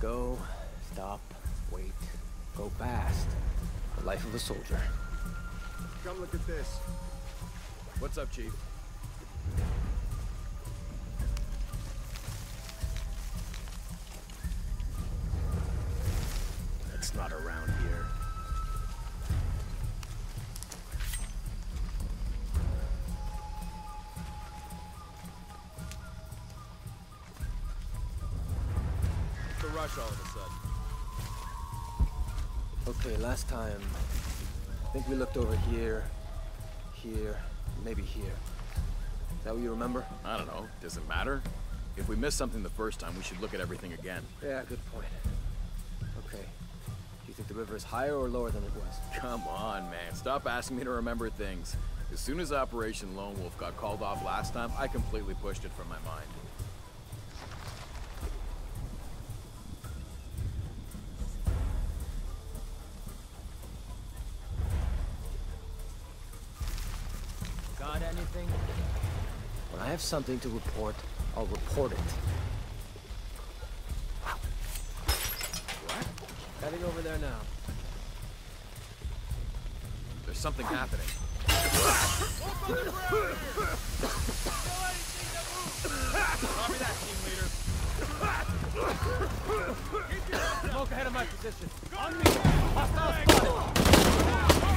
Go, stop, wait, go fast. The life of a soldier. Come look at this. What's up, Chief? It's not around here. What's the rush all of a sudden? Okay, last time, I think we looked over here, maybe here. Is that what you remember? I don't know. Does it matter? If we missed something the first time, we should look at everything again. Yeah, good point. Okay. Do you think the river is higher or lower than it was? Come on, man. Stop asking me to remember things. As soon as Operation Lone Wolf got called off last time, I completely pushed it from my mind. Got anything? When I have something to report, I'll report it. What? Heading over there now. There's something happening. Copy that, team leader. Smoke ahead of my position. On me! Hostile spotted!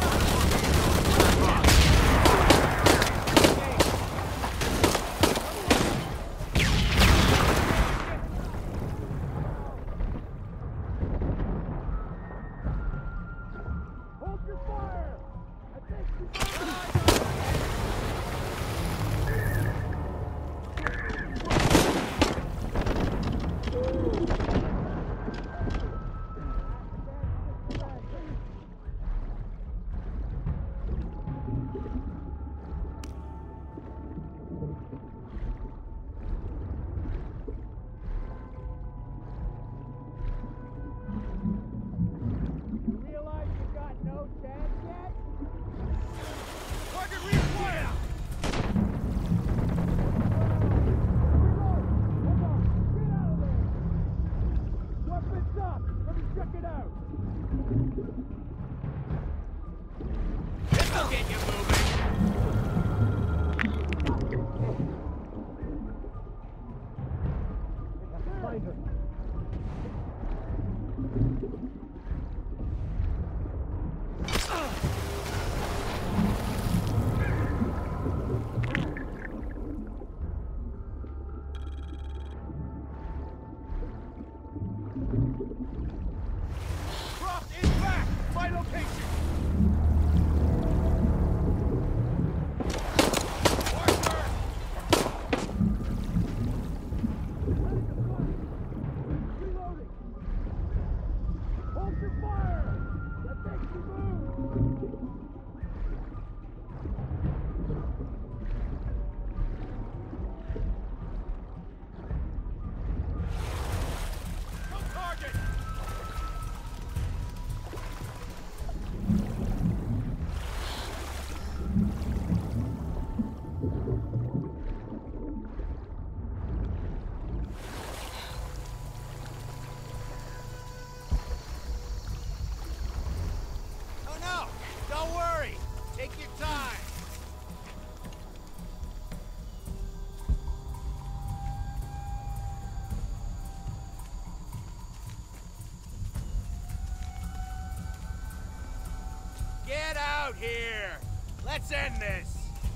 Get out here! Let's end this!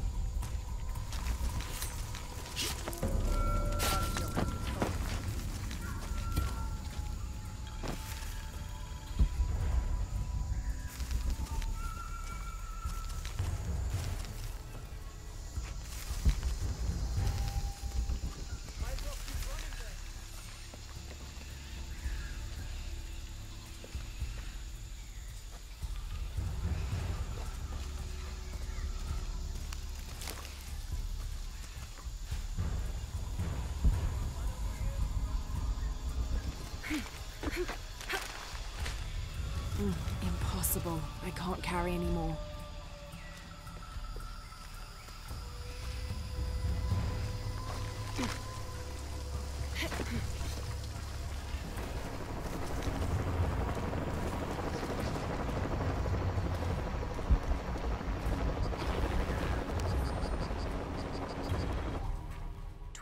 Impossible. I can't carry anymore.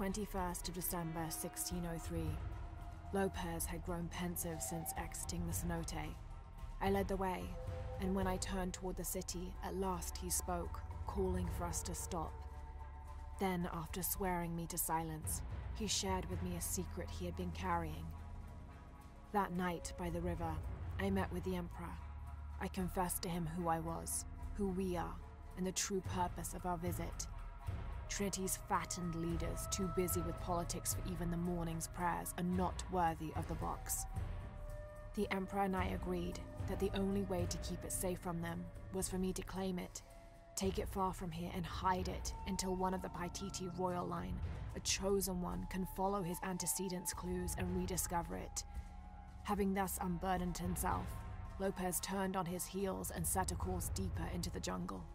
21st of December, 1603. Lopez had grown pensive since exiting the cenote. I led the way, and when I turned toward the city, at last he spoke, calling for us to stop. Then, after swearing me to silence, he shared with me a secret he had been carrying. That night, by the river, I met with the Emperor. I confessed to him who I was, who we are, and the true purpose of our visit. Trinity's fattened leaders, too busy with politics for even the morning's prayers, are not worthy of the box. The Emperor and I agreed that the only way to keep it safe from them was for me to claim it, take it far from here and hide it until one of the Paititi royal line, a chosen one, can follow his antecedents' clues and rediscover it. Having thus unburdened himself, Lopez turned on his heels and set a course deeper into the jungle.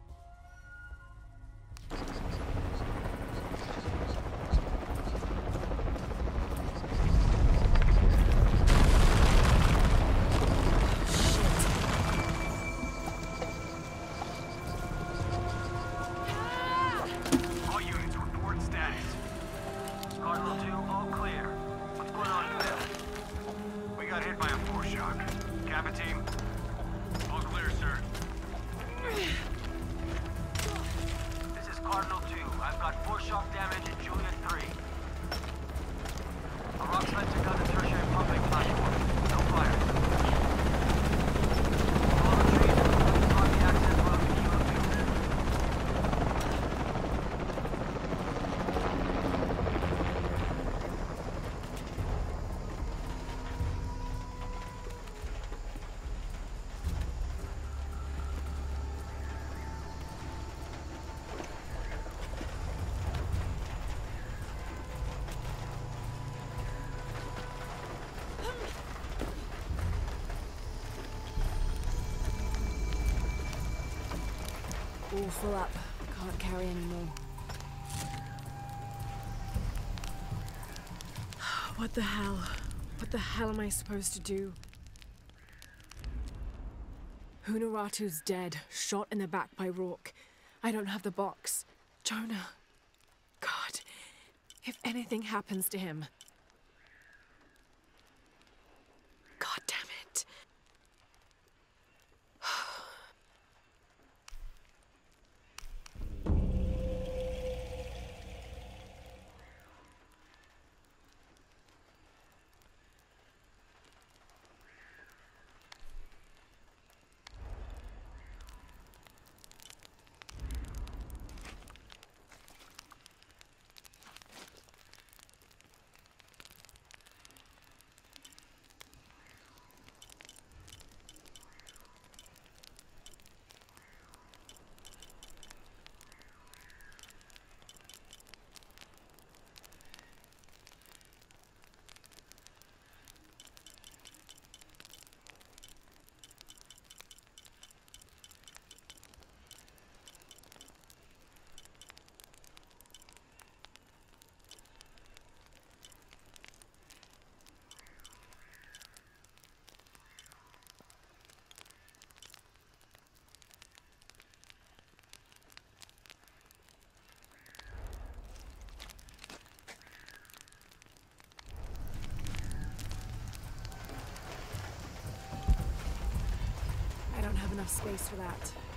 All full up. Can't carry anymore. What the hell? What the hell am I supposed to do? Hunaratu's dead, shot in the back by Rourke. I don't have the box. Jonah. God. If anything happens to him. God damn it. Enough space for that.